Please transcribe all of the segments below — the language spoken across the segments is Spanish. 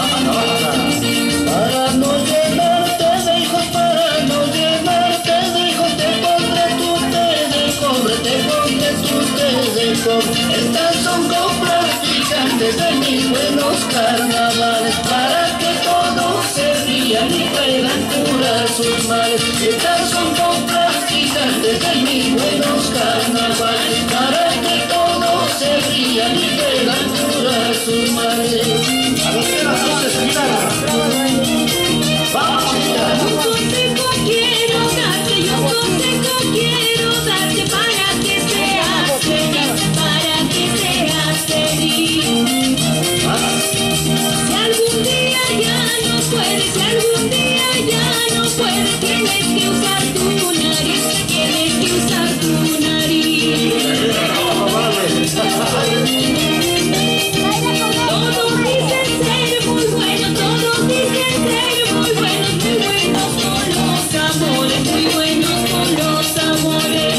Para no llenarte de hijos, para no llenarte de hijos, te pondré tu té de cobre, te pondré tu té de cobre. Estas son compras picantes de mis buenos carnavales, para que todos se rían y puedan curar sus males. Estas son compras picantes de mis buenos carnavales, para que todos se rían y puedan curar sus males. A los que las luces vamos a llegar. Un consejo quiero darte para que seas feliz, para que seas feliz. Si algún día ya no puedes, si algún día ya no puedes, tienes que usar tu nariz, tienes que usar tu nariz. Todos dicen ser muy buenos, todos dicen ser muy buenos con los amores, muy buenos con los amores.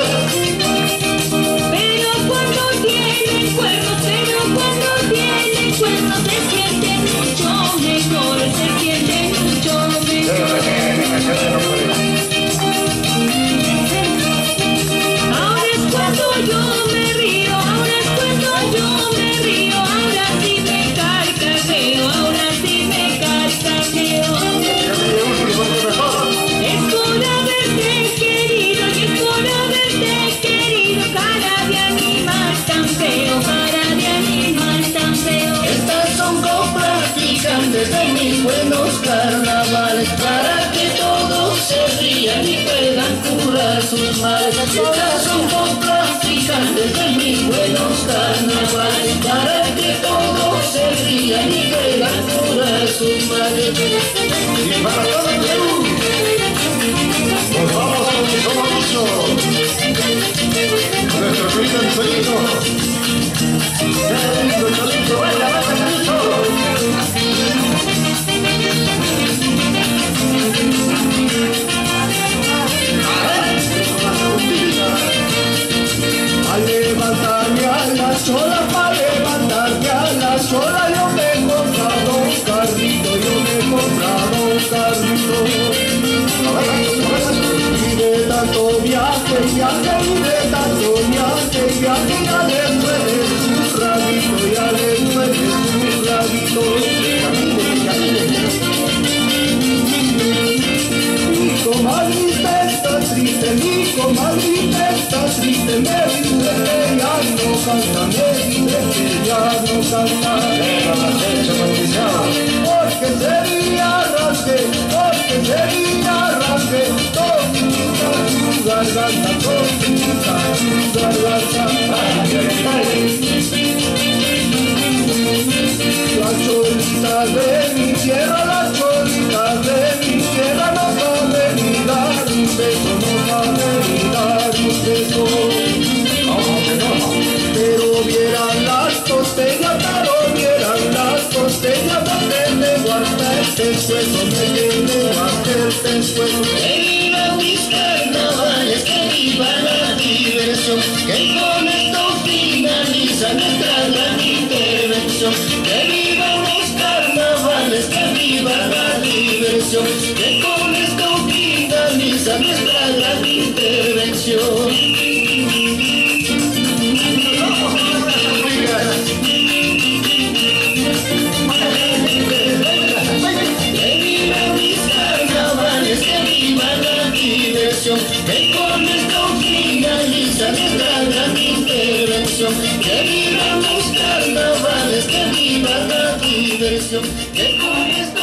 Pero cuando tienen cuernos se sienten mucho mejor, se sienten mucho mejor. Ahora es cuando yo me río, ahora es cuando yo me río, ahora sí me carcajeo, ahora sí me carcajeo. Es por haberte querido y es por haberte querido, cara de animal tan feo, cara de animal tan feo. Estas son compras picantes de mis buenos carnavales, para que todos se rían y puedan curar sus males. Estas son compras picantes de mis buenos carnavales, para que todos se rían y puedan curar sus males. Y para todo el Perú, nos vamos con mi compromiso, nuestro querido Angelito. Cholito, vaya, Cholito. A levantarme a la sola, para levantarme a la sola, yo me he comprado un carrito, yo me he comprado un carrito. Y de tanto viaje, viaje, y de tanto viaje, viaje, ya le duele su rabito, ya le duele su rabito. Mi comadrita está triste, mi comadrita está triste, me dice que ya no canta, me dice que ya no canta. Porque sería rasgue, porque sería rasgue, todita su garganta, todita su garganta. Las cholitas de mi tierra, las cholitas de mi tierra, no saben ni dar un beso, no saben ni dar un beso. Pero vieran las costeñas, pero vieran las costeñas, donde me guarda el pescuezo, me tiene guarda el pescuezo. Que vivan mis carnavales, que viva la diversión, que con esto finaliza nuestra gran intervención. Que vivan los carnavales, que viva la diversión, que con esto finaliza nuestra gran intervención. Que con esto finaliza nuestra gran intervención. Que vivan los carnavales, que viva la diversión, que con esto